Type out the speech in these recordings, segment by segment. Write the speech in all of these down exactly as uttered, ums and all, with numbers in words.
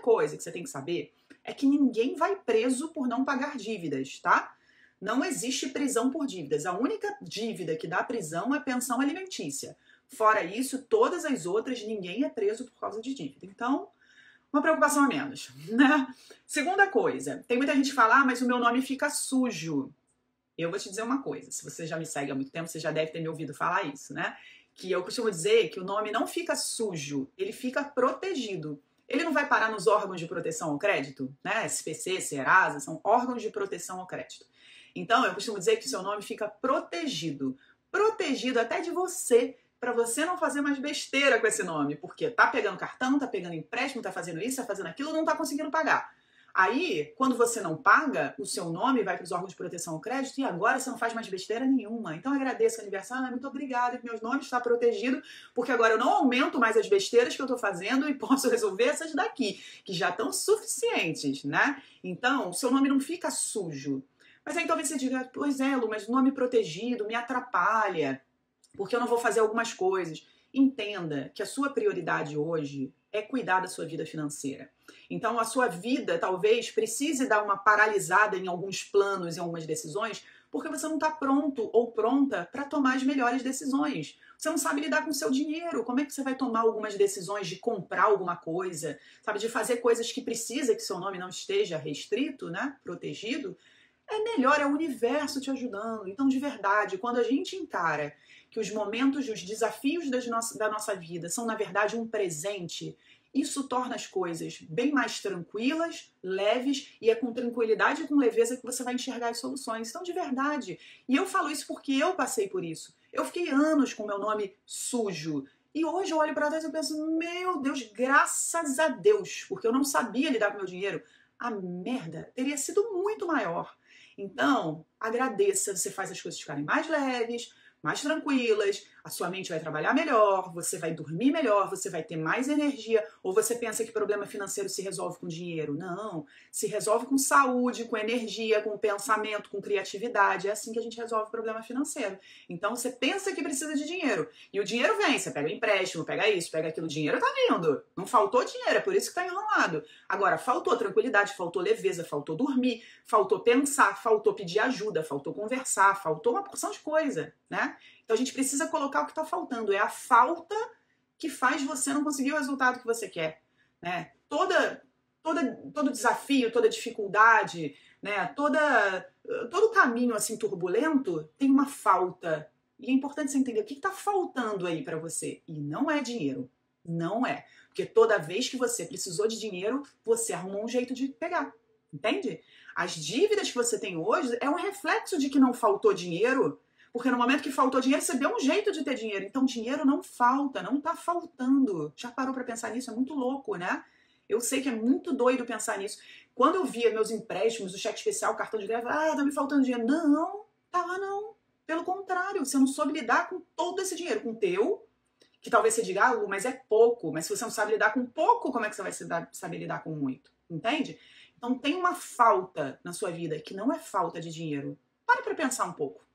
coisa que você tem que saber é que ninguém vai preso por não pagar dívidas, tá? Não existe prisão por dívidas. A única dívida que dá prisão é pensão alimentícia. Fora isso, todas as outras, ninguém é preso por causa de dívida. Então, uma preocupação a menos, né? Segunda coisa, tem muita gente que fala, ah, mas o meu nome fica sujo. Eu vou te dizer uma coisa, se você já me segue há muito tempo, você já deve ter me ouvido falar isso, né? Que eu costumo dizer que o nome não fica sujo, ele fica protegido. Ele não vai parar nos órgãos de proteção ao crédito, né? S P C, Serasa, são órgãos de proteção ao crédito. Então, eu costumo dizer que o seu nome fica protegido. Protegido até de você, para você não fazer mais besteira com esse nome. Porque tá pegando cartão, tá pegando empréstimo, tá fazendo isso, tá fazendo aquilo, não tá conseguindo pagar. Aí, quando você não paga, o seu nome vai para os órgãos de proteção ao crédito e agora você não faz mais besteira nenhuma. Então, eu agradeço o aniversário, muito obrigada, que meus nomes estão protegidos, porque agora eu não aumento mais as besteiras que eu estou fazendo e posso resolver essas daqui, que já estão suficientes, né? Então, o seu nome não fica sujo. Mas aí talvez você diga, pois é, Lu, mas nome protegido me atrapalha, porque eu não vou fazer algumas coisas. Entenda que a sua prioridade hoje é cuidar da sua vida financeira. Então, a sua vida talvez precise dar uma paralisada em alguns planos, em algumas decisões, porque você não está pronto ou pronta para tomar as melhores decisões. Você não sabe lidar com o seu dinheiro. Como é que você vai tomar algumas decisões de comprar alguma coisa, sabe, de fazer coisas que precisa que seu nome não esteja restrito, né, protegido? É melhor, é o universo te ajudando. Então, de verdade, quando a gente encara que os momentos, os desafios das nossa, da nossa vida são, na verdade, um presente, isso torna as coisas bem mais tranquilas, leves, e é com tranquilidade e com leveza que você vai enxergar as soluções. Então, de verdade. E eu falo isso porque eu passei por isso. Eu fiquei anos com meu nome sujo. E hoje eu olho para trás e eu penso, meu Deus, graças a Deus, porque eu não sabia lidar com meu dinheiro. A merda teria sido muito maior. Então, agradeça, você faz as coisas ficarem mais leves, mais tranquilas, a sua mente vai trabalhar melhor, você vai dormir melhor, você vai ter mais energia, ou você pensa que problema financeiro se resolve com dinheiro? Não, se resolve com saúde, com energia, com pensamento, com criatividade, é assim que a gente resolve o problema financeiro. Então você pensa que precisa de dinheiro, e o dinheiro vem, você pega o empréstimo, pega isso, pega aquilo, o dinheiro tá vindo, não faltou dinheiro, é por isso que tá enrolado. Agora, faltou tranquilidade, faltou leveza, faltou dormir, faltou pensar, faltou pedir ajuda, faltou conversar, faltou uma porção de coisa, né? Então a gente precisa colocar o que está faltando. É a falta que faz você não conseguir o resultado que você quer, né? Toda, toda, todo desafio, toda dificuldade, né? Toda, todo caminho assim turbulento tem uma falta. E é importante você entender o que está faltando aí para você. E não é dinheiro. Não é. Porque toda vez que você precisou de dinheiro, você arrumou um jeito de pegar. Entende? As dívidas que você tem hoje é um reflexo de que não faltou dinheiro. Porque no momento que faltou dinheiro, você deu um jeito de ter dinheiro. Então, dinheiro não falta, não tá faltando. Já parou pra pensar nisso? É muito louco, né? Eu sei que é muito doido pensar nisso. Quando eu via meus empréstimos, o cheque especial, o cartão de crédito, ah, tá me faltando dinheiro. Não, tava não. Pelo contrário, você não soube lidar com todo esse dinheiro. Com o teu, que talvez você diga, ah, Lu, mas é pouco. Mas se você não sabe lidar com pouco, como é que você vai saber lidar com muito? Entende? Então, tem uma falta na sua vida que não é falta de dinheiro. Pare pra pensar um pouco.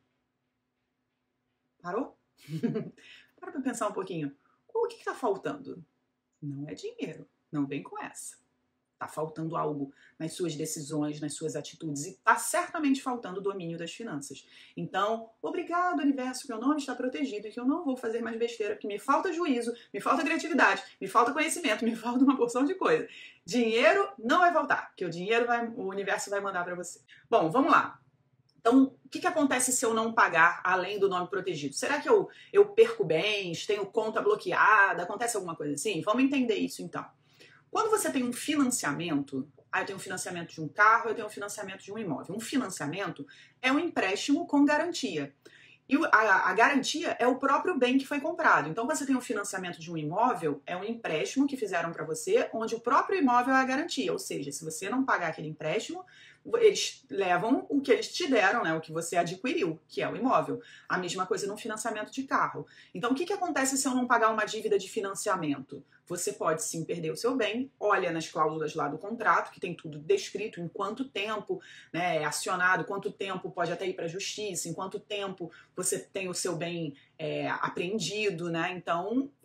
Parou? Para pra pensar um pouquinho. O que está faltando? Não é dinheiro. Não vem com essa. Está faltando algo nas suas decisões, nas suas atitudes. E está certamente faltando o domínio das finanças. Então, obrigado, universo, que meu nome está protegido e que eu não vou fazer mais besteira, porque me falta juízo, me falta criatividade, me falta conhecimento, me falta uma porção de coisa. Dinheiro não vai faltar, porque o dinheiro vai, o universo vai mandar para você. Bom, vamos lá. Então, o que, que acontece se eu não pagar além do nome protegido? Será que eu, eu perco bens, tenho conta bloqueada, acontece alguma coisa assim? Vamos entender isso então. Quando você tem um financiamento, ah, eu tenho um financiamento de um carro, eu tenho um financiamento de um imóvel. Um financiamento é um empréstimo com garantia. E a, a garantia é o próprio bem que foi comprado. Então, você tem um financiamento de um imóvel, é um empréstimo que fizeram para você, onde o próprio imóvel é a garantia. Ou seja, se você não pagar aquele empréstimo, eles levam o que eles te deram, né, o que você adquiriu, que é o imóvel. A mesma coisa num financiamento de carro. Então, o que, que acontece se eu não pagar uma dívida de financiamento? Você pode sim perder o seu bem, olha nas cláusulas lá do contrato, que tem tudo descrito, em quanto tempo, né, é acionado, quanto tempo pode até ir para a justiça, em quanto tempo você tem o seu bem é, apreendido, né? Então,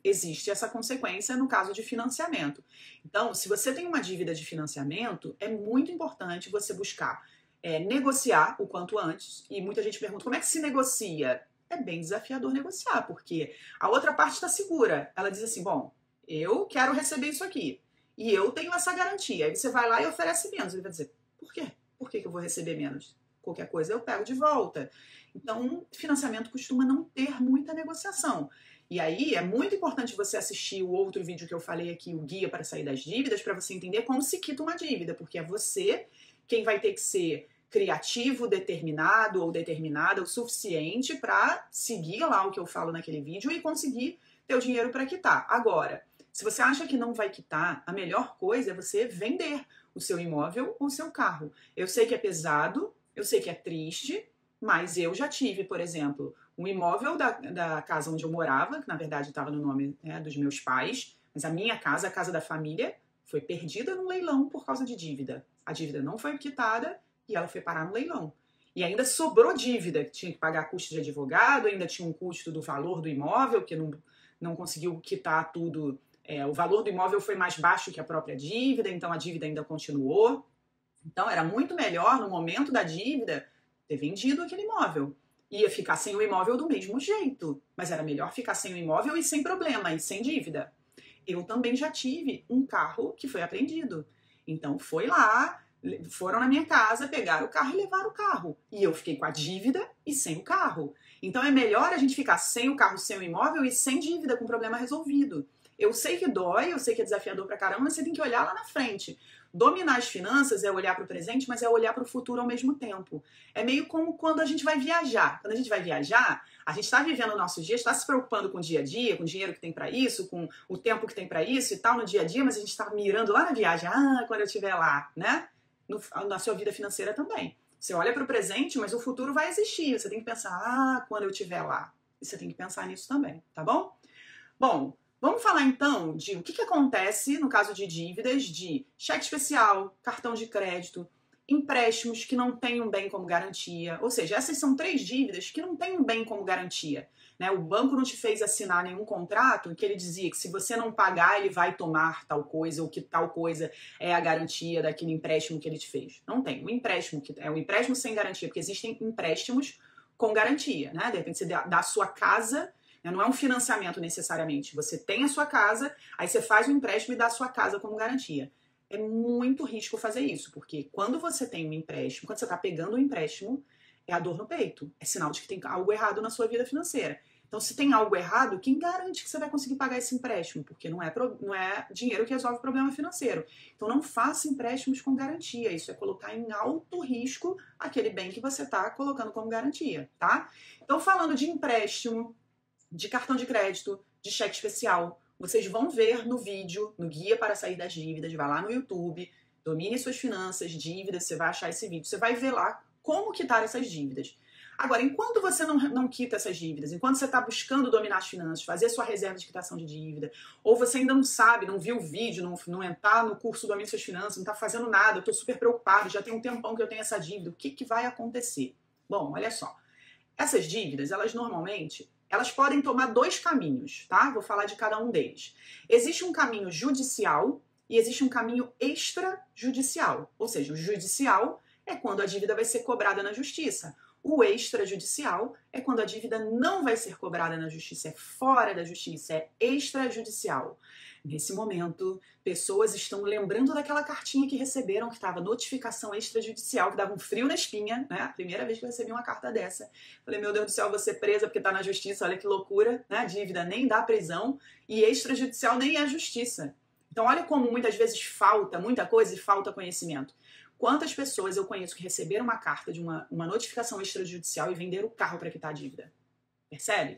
existe essa consequência no caso de financiamento. Então, se você tem uma dívida de financiamento, é muito importante você buscar é, negociar o quanto antes. E muita gente pergunta, como é que se negocia? É bem desafiador negociar, porque a outra parte está segura. Ela diz assim, bom, eu quero receber isso aqui, e eu tenho essa garantia. Aí você vai lá e oferece menos. Ele vai dizer, por quê? Por que que eu vou receber menos? Qualquer coisa eu pego de volta. Então, financiamento costuma não ter muita negociação. E aí, é muito importante você assistir o outro vídeo que eu falei aqui, o Guia para Sair das Dívidas, para você entender como se quita uma dívida, porque é você quem vai ter que ser criativo, determinado ou determinada o suficiente para seguir lá o que eu falo naquele vídeo e conseguir ter o dinheiro para quitar. Agora, se você acha que não vai quitar, a melhor coisa é você vender o seu imóvel ou o seu carro. Eu sei que é pesado, eu sei que é triste, mas eu já tive, por exemplo, um imóvel da, da casa onde eu morava, que na verdade estava no nome, né, dos meus pais, mas a minha casa, a casa da família, foi perdida no leilão por causa de dívida. A dívida não foi quitada e ela foi parar no leilão. E ainda sobrou dívida, que tinha que pagar custo de advogado, ainda tinha um custo do valor do imóvel, que não, não conseguiu quitar tudo. É, o valor do imóvel foi mais baixo que a própria dívida, então a dívida ainda continuou. Então era muito melhor, no momento da dívida, ter vendido aquele imóvel. Ia ficar sem o imóvel do mesmo jeito, mas era melhor ficar sem o imóvel e sem problema, e sem dívida. Eu também já tive um carro que foi apreendido. Então foi lá, foram na minha casa, pegaram o carro e levaram o carro. E eu fiquei com a dívida e sem o carro. Então é melhor a gente ficar sem o carro, sem o imóvel e sem dívida, com o problema resolvido. Eu sei que dói, eu sei que é desafiador pra caramba, mas você tem que olhar lá na frente. Dominar as finanças é olhar para o presente, mas é olhar para o futuro ao mesmo tempo. É meio como quando a gente vai viajar. Quando a gente vai viajar, a gente está vivendo o nosso dia, está se preocupando com o dia a dia, com o dinheiro que tem para isso, com o tempo que tem para isso e tal no dia a dia, mas a gente está mirando lá na viagem. Ah, quando eu estiver lá, né? No, na sua vida financeira também. Você olha para o presente, mas o futuro vai existir. Você tem que pensar, ah, quando eu estiver lá. E você tem que pensar nisso também, tá bom? Bom, vamos falar então de o que, que acontece no caso de dívidas de cheque especial, cartão de crédito, empréstimos que não têm um bem como garantia. Ou seja, essas são três dívidas que não têm um bem como garantia. Né? O banco não te fez assinar nenhum contrato em que ele dizia que se você não pagar, ele vai tomar tal coisa, ou que tal coisa é a garantia daquele empréstimo que ele te fez. Não tem. O empréstimo que é um empréstimo sem garantia, porque existem empréstimos com garantia. Né? De repente você dá a sua casa. Não é um financiamento necessariamente. Você tem a sua casa, aí você faz um empréstimo e dá a sua casa como garantia. É muito risco fazer isso, porque quando você tem um empréstimo, quando você está pegando um empréstimo, é a dor no peito. É sinal de que tem algo errado na sua vida financeira. Então, se tem algo errado, quem garante que você vai conseguir pagar esse empréstimo? Porque não é, não é dinheiro que resolve o problema financeiro. Então, não faça empréstimos com garantia. Isso é colocar em alto risco aquele bem que você está colocando como garantia, tá? Então, falando de empréstimo, de cartão de crédito, de cheque especial, vocês vão ver no vídeo, no Guia para Sair das Dívidas, vai lá no YouTube, Domine Suas Finanças, Dívidas, você vai achar esse vídeo, você vai ver lá como quitar essas dívidas. Agora, enquanto você não, não quita essas dívidas, enquanto você está buscando dominar as finanças, fazer sua reserva de quitação de dívida, ou você ainda não sabe, não viu o vídeo, não, não está no curso Domine Suas Finanças, não está fazendo nada, eu estou super preocupado, já tem um tempão que eu tenho essa dívida, o que, que vai acontecer? Bom, olha só, essas dívidas, elas normalmente... elas podem tomar dois caminhos, tá? Vou falar de cada um deles. Existe um caminho judicial e existe um caminho extrajudicial. Ou seja, o judicial é quando a dívida vai ser cobrada na justiça. O extrajudicial é quando a dívida não vai ser cobrada na justiça, é fora da justiça, é extrajudicial. Nesse momento, pessoas estão lembrando daquela cartinha que receberam, que estava notificação extrajudicial, que dava um frio na espinha, né? A primeira vez que eu recebi uma carta dessa. Falei, meu Deus do céu, vou ser presa porque está na justiça, olha que loucura, né? A dívida nem dá prisão e extrajudicial nem é justiça. Então, olha como muitas vezes falta muita coisa e falta conhecimento. Quantas pessoas eu conheço que receberam uma carta de uma, uma notificação extrajudicial e venderam o carro para quitar a dívida? Percebe?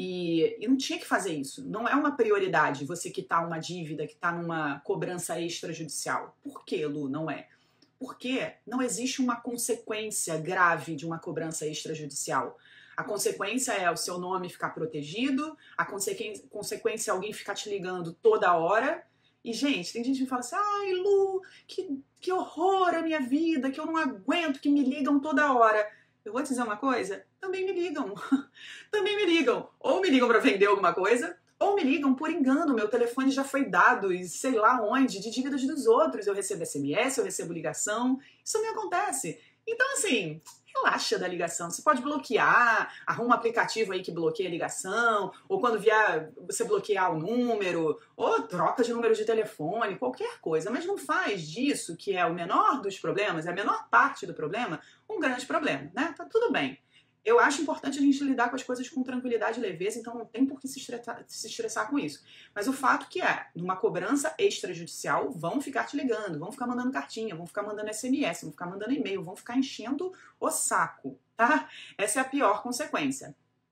E, e não tinha que fazer isso. Não é uma prioridade você quitar uma dívida que está numa cobrança extrajudicial. Por que, Lu, não é? Porque não existe uma consequência grave de uma cobrança extrajudicial. A consequência é o seu nome ficar protegido, a consequência, consequência é alguém ficar te ligando toda hora. E, gente, tem gente que fala assim, ai, Lu, que, que horror a minha vida, que eu não aguento que me ligam toda hora. Eu vou te dizer uma coisa, também me ligam, também me ligam. Ou me ligam para vender alguma coisa, Ou me ligam por engano, meu telefone já foi dado e sei lá onde, de dívidas dos outros. Eu recebo S M S, eu recebo ligação. Isso me acontece. Então, assim, relaxa da ligação. Você pode bloquear, arruma um aplicativo aí que bloqueia a ligação, ou quando vier você bloquear o número, ou troca de número de telefone, qualquer coisa. Mas não faz disso, que é o menor dos problemas, é a menor parte do problema, um grande problema, né? Tá tudo bem. Eu acho importante a gente lidar com as coisas com tranquilidade e leveza, então não tem por que se estressar, se estressar com isso. Mas o fato que é, numa cobrança extrajudicial, vão ficar te ligando, vão ficar mandando cartinha, vão ficar mandando S M S, vão ficar mandando e-mail, vão ficar enchendo o saco, tá? Essa é a pior consequência.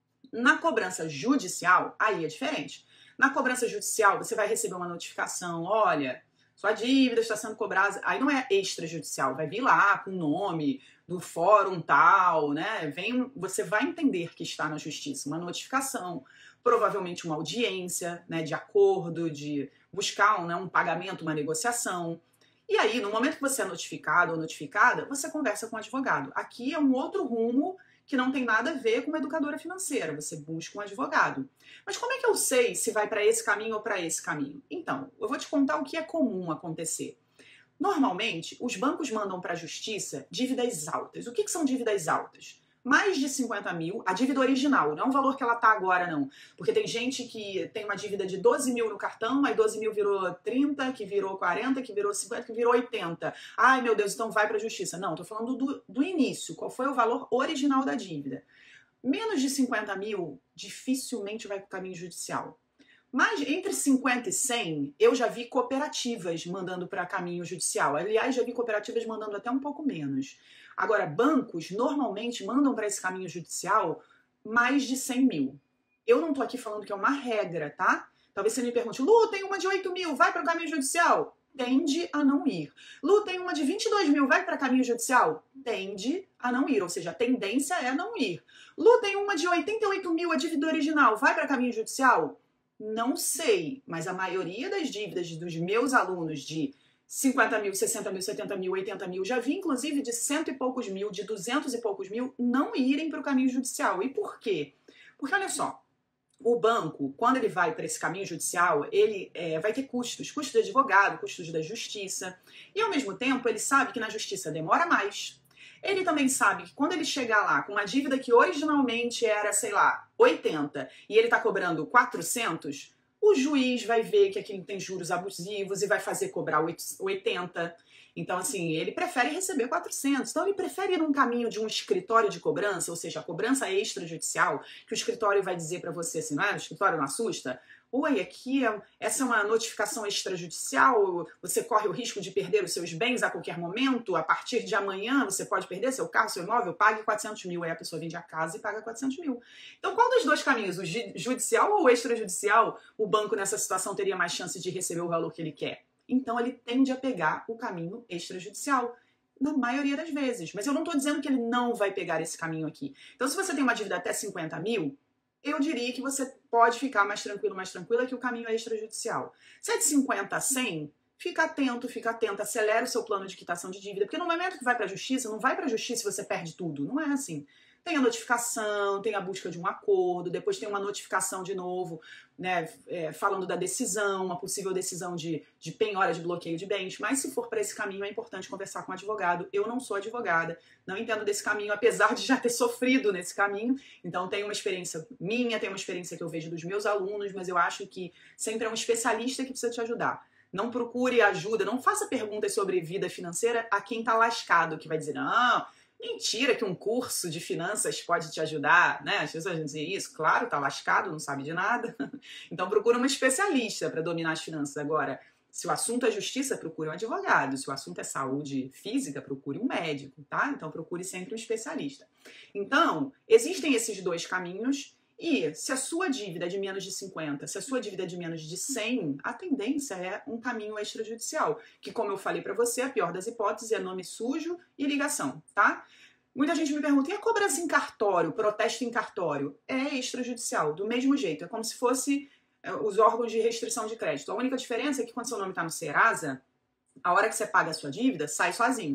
Na cobrança judicial, aí é diferente. Na cobrança judicial, você vai receber uma notificação, olha, sua dívida está sendo cobrada, aí não é extrajudicial, vai vir lá com o nome do fórum tal, né? Vem, você vai entender que está na justiça uma notificação, provavelmente uma audiência, né, de acordo, de buscar um, né, um pagamento, uma negociação. E aí, no momento que você é notificado ou notificada, você conversa com o advogado. Aqui é um outro rumo que não tem nada a ver com uma educadora financeira, você busca um advogado. Mas como é que eu sei se vai para esse caminho ou para esse caminho? Então, eu vou te contar o que é comum acontecer. Normalmente, os bancos mandam para a justiça dívidas altas. O que, que são dívidas altas? Mais de cinquenta mil, a dívida original, não é o valor que ela está agora, não. Porque tem gente que tem uma dívida de doze mil no cartão, aí doze mil virou trinta, que virou quarenta, que virou cinquenta, que virou oitenta. Ai, meu Deus, então vai para a justiça. Não, estou falando do, do início, qual foi o valor original da dívida. Menos de cinquenta mil, dificilmente vai para o caminho judicial. Mas entre cinquenta e cem, eu já vi cooperativas mandando para caminho judicial. Aliás, já vi cooperativas mandando até um pouco menos. Agora, bancos normalmente mandam para esse caminho judicial mais de cem mil. Eu não estou aqui falando que é uma regra, tá? Talvez você me pergunte, Lu, tem uma de oito mil, vai para o caminho judicial? Tende a não ir. Lu, tem uma de vinte e dois mil, vai para caminho judicial? Tende a não ir, ou seja, a tendência é não ir. Lu, tem uma de oitenta e oito mil, a dívida original, vai para caminho judicial? Não sei, mas a maioria das dívidas dos meus alunos de cinquenta mil, sessenta mil, setenta mil, oitenta mil, já vi inclusive de cento e poucos mil, de duzentos e poucos mil, não irem para o caminho judicial. E por quê? Porque olha só, o banco, quando ele vai para esse caminho judicial, ele é, vai ter custos, custos de advogado, custos da justiça, e ao mesmo tempo ele sabe que na justiça demora mais. Ele também sabe que quando ele chegar lá com uma dívida que originalmente era, sei lá, oitenta e ele está cobrando quatrocentos, o juiz vai ver que aquilo tem juros abusivos e vai fazer cobrar oitenta. Então, assim, ele prefere receber quatrocentos. Então, ele prefere ir num caminho de um escritório de cobrança, ou seja, a cobrança extrajudicial, que o escritório vai dizer para você assim, não é? O escritório não assusta? Oi, aqui é, essa é uma notificação extrajudicial, você corre o risco de perder os seus bens a qualquer momento, a partir de amanhã você pode perder seu carro, seu imóvel, pague quatrocentos mil, aí a pessoa vende a casa e paga quatrocentos mil. Então, qual dos dois caminhos, o judicial ou o extrajudicial, o banco nessa situação teria mais chance de receber o valor que ele quer? Então, ele tende a pegar o caminho extrajudicial, na maioria das vezes. Mas eu não estou dizendo que ele não vai pegar esse caminho aqui. Então, se você tem uma dívida até cinquenta mil, eu diria que você pode ficar mais tranquilo, mais tranquila, que o caminho é extrajudicial. Se é de cinquenta a cem, fica atento, fica atento, acelera o seu plano de quitação de dívida, porque no momento que vai para a justiça, não vai para a justiça e você perde tudo, não é assim. Tem a notificação, tem a busca de um acordo, depois tem uma notificação de novo, né, é, falando da decisão, uma possível decisão de, de penhora, de bloqueio de bens, mas se for para esse caminho é importante conversar com o advogado. Eu não sou advogada, não entendo desse caminho, apesar de já ter sofrido nesse caminho, então tem uma experiência minha, tem uma experiência que eu vejo dos meus alunos, mas eu acho que sempre é um especialista que precisa te ajudar. Não procure ajuda, não faça perguntas sobre vida financeira a quem está lascado, que vai dizer, não, mentira que um curso de finanças pode te ajudar, né? As pessoas dizem isso, claro, tá lascado, não sabe de nada. Então procura uma especialista para dominar as finanças. Agora, se o assunto é justiça, procure um advogado. Se o assunto é saúde física, procure um médico, tá? Então procure sempre um especialista. Então, existem esses dois caminhos. E se a sua dívida é de menos de cinquenta, se a sua dívida é de menos de cem, a tendência é um caminho extrajudicial, que, como eu falei para você, a pior das hipóteses é nome sujo e ligação, tá? Muita gente me pergunta, e a cobrança em cartório, protesto em cartório? É extrajudicial, do mesmo jeito, é como se fosse é, os órgãos de restrição de crédito. A única diferença é que quando seu nome está no Serasa, a hora que você paga a sua dívida, sai sozinho.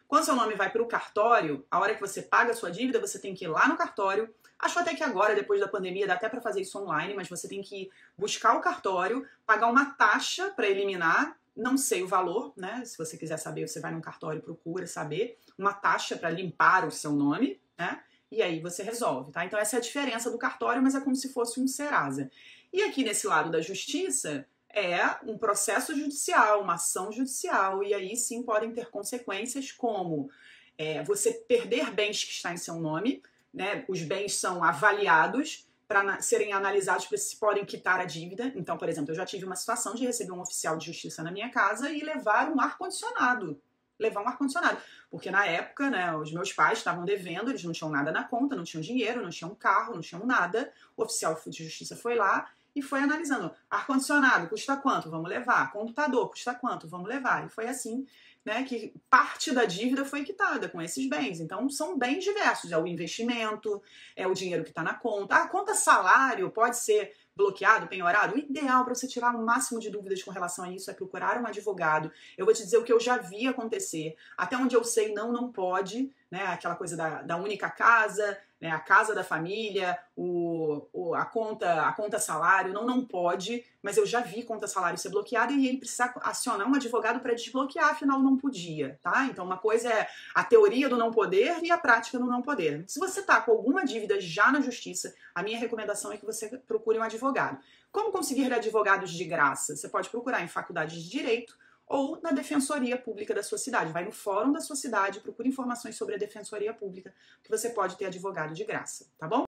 Quando seu nome vai para o cartório, a hora que você paga a sua dívida, você tem que ir lá no cartório. Acho até que agora, depois da pandemia, dá até para fazer isso online, mas você tem que buscar o cartório, pagar uma taxa para eliminar, não sei o valor, né? Se você quiser saber, você vai no cartório e procura saber, uma taxa para limpar o seu nome, né? E aí você resolve, tá? Então essa é a diferença do cartório, mas é como se fosse um Serasa. E aqui nesse lado da justiça, é um processo judicial, uma ação judicial, e aí sim podem ter consequências como é, você perder bens que estão em seu nome, né? Os bens são avaliados para serem analisados para se podem quitar a dívida. Então, por exemplo, eu já tive uma situação de receber um oficial de justiça na minha casa e levar um ar-condicionado. Levar um ar-condicionado. Porque na época, né, os meus pais estavam devendo, eles não tinham nada na conta, não tinham dinheiro, não tinham carro, não tinham nada. O oficial de justiça foi lá e foi analisando. Ar-condicionado custa quanto? Vamos levar. Computador custa quanto? Vamos levar. E foi assim, né, que parte da dívida foi quitada com esses bens. Então, são bens diversos. É o investimento, é o dinheiro que está na conta. A conta salário pode ser bloqueado, penhorado. O ideal para você tirar o máximo de dúvidas com relação a isso é procurar um advogado. Eu vou te dizer o que eu já vi acontecer. Até onde eu sei, não, não pode, né? Aquela coisa da, da única casa, né? A casa da família, o, o, a, conta, a conta salário, não, não pode, mas eu já vi conta salário ser bloqueada e ele precisa acionar um advogado para desbloquear, afinal não podia, tá? Então uma coisa é a teoria do não poder e a prática do não poder. Se você tá com alguma dívida já na justiça, a minha recomendação é que você procure um advogado. Como conseguir advogados de graça? Você pode procurar em faculdades de direito ou na defensoria pública da sua cidade. Vai no fórum da sua cidade, procure informações sobre a defensoria pública, que você pode ter advogado de graça, tá bom?